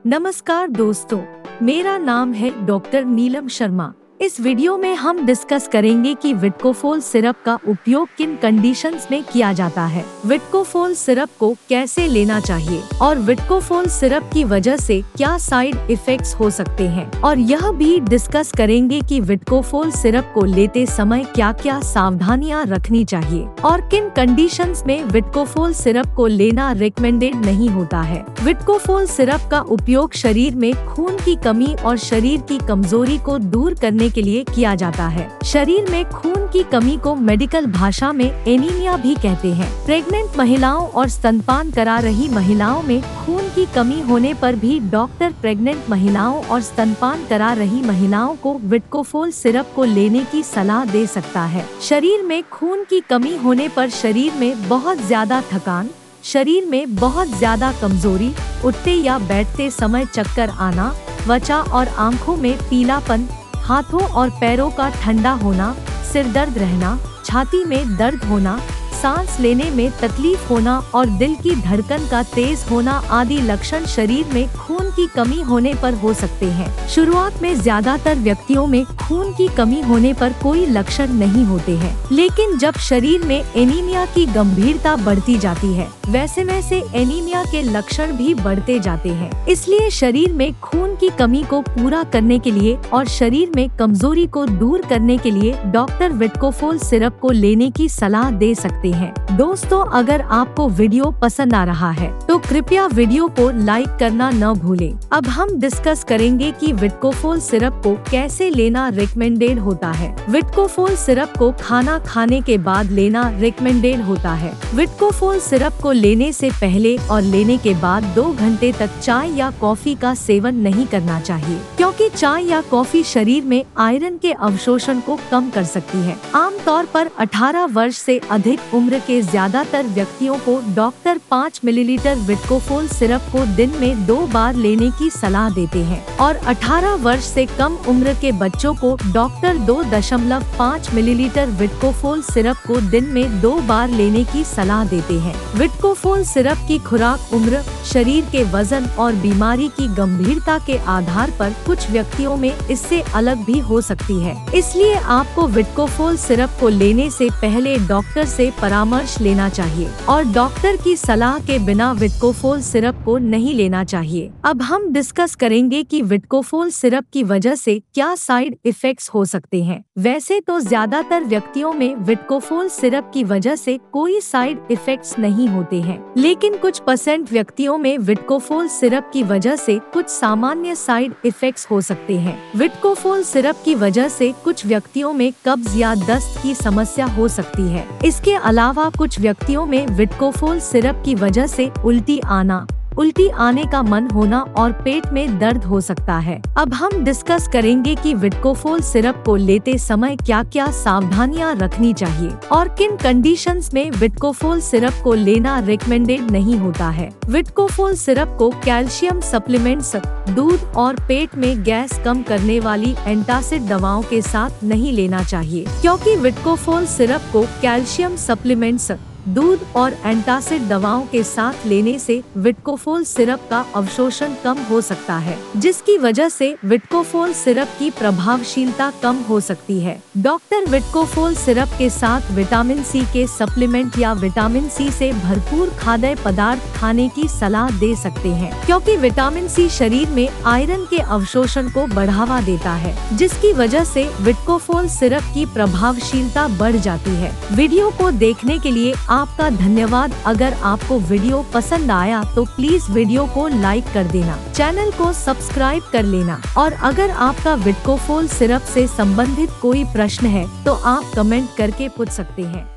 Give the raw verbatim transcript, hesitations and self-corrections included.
नमस्कार दोस्तों, मेरा नाम है डॉक्टर नीलम शर्मा। इस वीडियो में हम डिस्कस करेंगे कि विटकोफोल सिरप का उपयोग किन कंडीशंस में किया जाता है, विटकोफोल सिरप को कैसे लेना चाहिए और विटकोफोल सिरप की वजह से क्या साइड इफेक्ट्स हो सकते हैं, और यह भी डिस्कस करेंगे कि विटकोफोल सिरप को लेते समय क्या क्या सावधानियां रखनी चाहिए और किन कंडीशंस में विटकोफोल सिरप को लेना रिकमेंडेड नहीं होता है। विटकोफोल सिरप का उपयोग शरीर में खून की कमी और शरीर की कमजोरी को दूर करने के लिए किया जाता है। शरीर में खून की कमी को मेडिकल भाषा में एनीमिया भी कहते हैं। प्रेग्नेंट महिलाओं और स्तनपान करा रही महिलाओं में खून की कमी होने पर भी डॉक्टर प्रेग्नेंट महिलाओं और स्तनपान करा रही महिलाओं को विटकोफोल सिरप को लेने की सलाह दे सकता है। शरीर में खून की कमी होने पर शरीर में बहुत ज्यादा थकान, शरीर में बहुत ज्यादा कमजोरी, उठते या बैठते समय चक्कर आना, त्वचा और आंखों में पीलापन, हाथों और पैरों का ठंडा होना, सिर दर्द रहना, छाती में दर्द होना, सांस लेने में तकलीफ होना और दिल की धड़कन का तेज होना आदि लक्षण शरीर में खून की कमी होने पर हो सकते हैं। शुरुआत में ज्यादातर व्यक्तियों में खून की कमी होने पर कोई लक्षण नहीं होते हैं, लेकिन जब शरीर में एनीमिया की गंभीरता बढ़ती जाती है, वैसे वैसे एनीमिया के लक्षण भी बढ़ते जाते हैं। इसलिए शरीर में खून की कमी को पूरा करने के लिए और शरीर में कमजोरी को दूर करने के लिए डॉक्टर विटकोफोल सिरप को लेने की सलाह दे सकते हैं। दोस्तों, अगर आपको वीडियो पसंद आ रहा है तो कृपया वीडियो को लाइक करना न भूलें। अब हम डिस्कस करेंगे कि विटकोफोल सिरप को कैसे लेना रिकमेंडेड होता है। विटकोफोल सिरप को खाना खाने के बाद लेना रिकमेंडेड होता है। विटकोफोल सिरप को लेने से पहले और लेने के बाद दो घंटे तक चाय या कॉफी का सेवन नहीं करना चाहिए, क्योंकि चाय या कॉफी शरीर में आयरन के अवशोषण को कम कर सकती है। आमतौर पर अठारह वर्ष से अधिक उम्र के ज्यादातर व्यक्तियों को डॉक्टर पाँच मिलीलीटर विटकोफोल सिरप को दिन में दो बार लेने की सलाह देते हैं, और अठारह वर्ष से कम उम्र के बच्चों को डॉक्टर दो दशमलव पाँच मिलीलीटर विटकोफोल सिरप को दिन में दो बार लेने की सलाह देते हैं। विटकोफोल सिरप की खुराक उम्र, शरीर के वजन और बीमारी की गंभीरता के आधार पर कुछ व्यक्तियों में इससे अलग भी हो सकती है। इसलिए आपको विटकोफोल सिरप को लेने से पहले डॉक्टर से परामर्श लेना चाहिए और डॉक्टर की सलाह के बिना विटकोफोल सिरप को नहीं लेना चाहिए। अब हम डिस्कस करेंगे कि विटकोफोल सिरप की वजह से क्या साइड इफेक्ट्स हो सकते हैं। वैसे तो ज्यादातर व्यक्तियों में विटकोफोल सिरप की वजह से कोई साइड इफेक्ट्स नहीं होते हैं, लेकिन कुछ परसेंट व्यक्तियों में विटकोफोल सिरप की वजह से कुछ सामान्य साइड इफेक्ट्स हो सकते हैं। विटकोफोल सिरप की वजह से कुछ व्यक्तियों में कब्ज या दस्त की समस्या हो सकती है। इसके अलावा कुछ व्यक्तियों में विटकोफोल सिरप की वजह से उल्टी आना, उल्टी आने का मन होना और पेट में दर्द हो सकता है। अब हम डिस्कस करेंगे कि विटकोफोल सिरप को लेते समय क्या क्या सावधानियां रखनी चाहिए और किन कंडीशंस में विटकोफोल सिरप को लेना रिकमेंडेड नहीं होता है। विटकोफोल सिरप को कैल्शियम सप्लीमेंट्स, दूध और पेट में गैस कम करने वाली एंटासिड दवाओं के साथ नहीं लेना चाहिए, क्योंकि विटकोफोल सिरप को कैल्शियम सप्लीमेंट्स, दूध और एंटासिड दवाओं के साथ लेने से विटकोफोल सिरप का अवशोषण कम हो सकता है, जिसकी वजह से विटकोफोल सिरप की प्रभावशीलता कम हो सकती है। डॉक्टर विटकोफोल सिरप के साथ विटामिन सी के सप्लीमेंट या विटामिन सी से भरपूर खाद्य पदार्थ खाने की सलाह दे सकते हैं, क्योंकि विटामिन सी शरीर में आयरन के अवशोषण को बढ़ावा देता है, जिसकी वजह से विटकोफोल सिरप की प्रभावशीलता बढ़ जाती है। वीडियो को देखने के लिए आपका धन्यवाद। अगर आपको वीडियो पसंद आया तो प्लीज वीडियो को लाइक कर देना, चैनल को सब्सक्राइब कर लेना, और अगर आपका विटकोफोल सिरप से संबंधित कोई प्रश्न है तो आप कमेंट करके पूछ सकते हैं।